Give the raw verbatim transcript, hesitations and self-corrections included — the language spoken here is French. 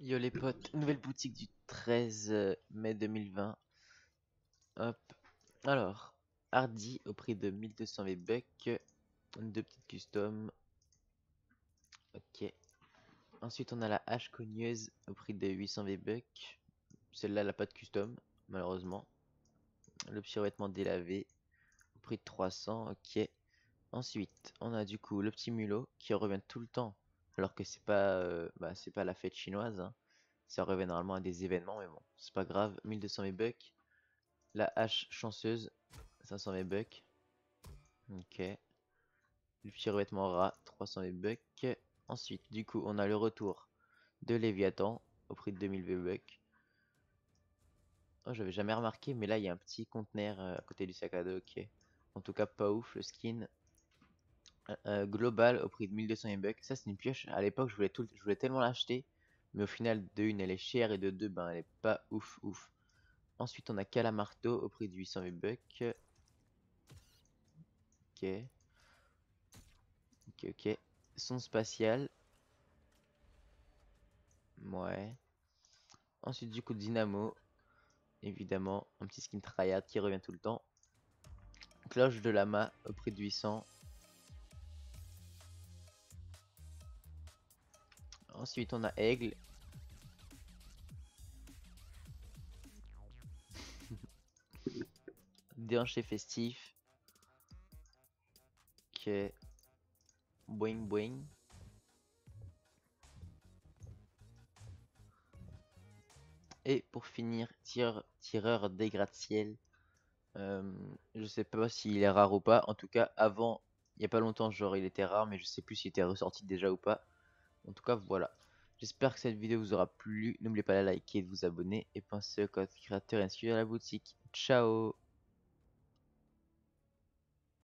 Yo les potes, nouvelle boutique du treize mai deux mille vingt. Hop. Alors, Hardy au prix de mille deux cents V-Bucks. Deux petites customs. Ok. Ensuite, on a la hache cogneuse au prix de huit cents V-Bucks. Celle-là, elle a pas de custom, malheureusement. Le petit revêtement délavé au prix de trois cents. Ok. Ensuite, on a du coup le petit mulot qui revient tout le temps. Alors que c'est pas, euh, bah, c'est pas la fête chinoise, hein. Ça revient normalement à des événements, mais bon, c'est pas grave. mille deux cents V-Bucks. La hache chanceuse, cinq cents V-Bucks. Ok. Le petit revêtement rat, trois cents V-Bucks. Ensuite, du coup, on a le retour de Léviathan au prix de deux mille V-Bucks. Oh, j'avais jamais remarqué, mais là, il y a un petit conteneur euh, à côté du sac à dos. Ok. En tout cas, pas ouf le skin. Euh, euh, global au prix de mille deux cents V-Bucks. Ça, c'est une pioche. À l'époque, je voulais tout, je voulais tellement l'acheter. Mais au final, de une, elle est chère et de deux, ben, elle est pas ouf ouf. Ensuite, on a Calamarto au prix de huit cents V-Bucks. Ok. Ok, ok. Son spatial. Ouais. Ensuite, du coup, Dynamo. Évidemment, un petit skin tryhard qui revient tout le temps. Cloche de lama au prix de huit cents. Ensuite, on a Aigle. Déhanché festif. Ok. Boing boing. Et pour finir, tireur, tireur des gratte-ciel. Euh, je sais pas s'il est rare ou pas. En tout cas, avant, il n'y a pas longtemps, genre il était rare, mais je sais plus s'il était ressorti déjà ou pas. En tout cas, voilà. J'espère que cette vidéo vous aura plu. N'oubliez pas de la liker et de vous abonner. Et pensez au code créateur inscrit à la boutique. Ciao!